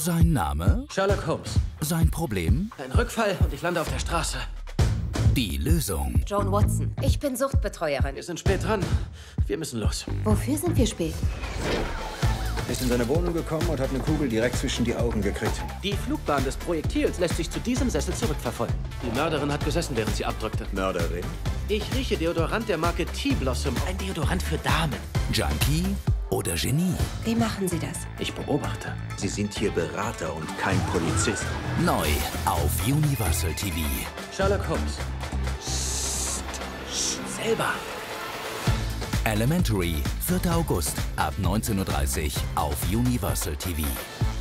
Sein Name? Sherlock Holmes. Sein Problem? Ein Rückfall und ich lande auf der Straße. Die Lösung. Joan Watson. Ich bin Suchtbetreuerin. Wir sind spät dran. Wir müssen los. Wofür sind wir spät? Er ist in seine Wohnung gekommen und hat eine Kugel direkt zwischen die Augen gekriegt. Die Flugbahn des Projektils lässt sich zu diesem Sessel zurückverfolgen. Die Mörderin hat gesessen, während sie abdrückte. Mörderin? Ich rieche Deodorant der Marke T-Blossom. Ein Deodorant für Damen. Junkie oder Genie? Wie machen Sie das? Ich beobachte. Sie sind hier Berater und kein Polizist. Neu auf Universal TV. Sherlock Holmes. Selber. Elementary, 4. August ab 19:30 Uhr auf Universal TV.